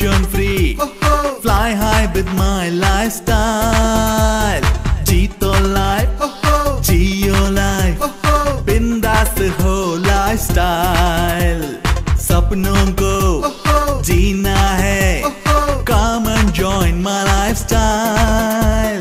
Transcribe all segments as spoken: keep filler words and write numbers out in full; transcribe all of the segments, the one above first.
tension free. Fly high with my lifestyle. Jeeto life, Geo life, बिंदास हो lifestyle. सपनों को जीना है, come and join my lifestyle.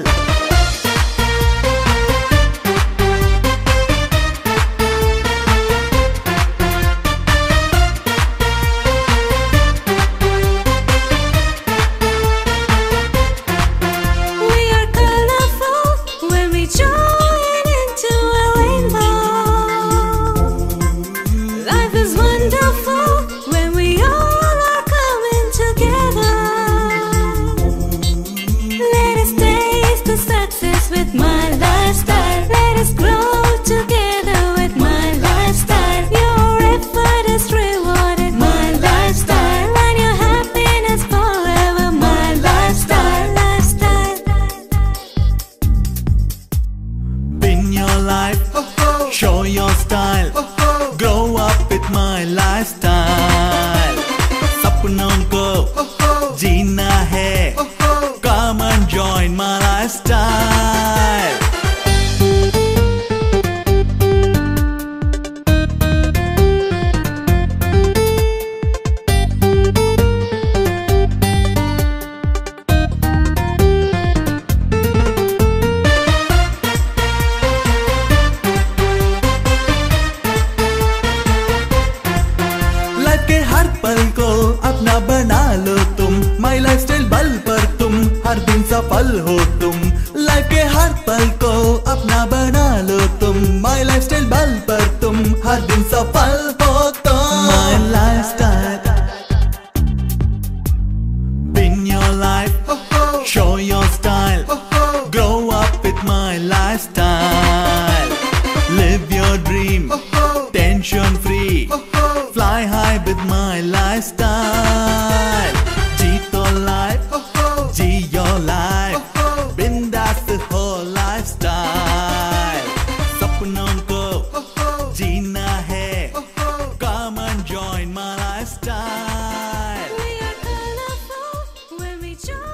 Show your style, grow up with my lifestyle. सपनों को जीना है, come and join my lifestyle. हर पल को अपना बना लो तुम, माई लाइफस्टाइल बल पर तुम हर दिन सफल हो तुम. लाइफ के हर पल को अपना बना लो तुम, माई लाइफस्टाइल बल पर तुम हर दिन सफल हो तुम. My lifestyle, win your life, show your style, grow up with my lifestyle. Live your dream, tension free. Fly high with my lifestyle. Jeeto life, Geo life, बिंदास हो lifestyle. सपनों को जीना है, come and join my lifestyle. We are colorful when we join.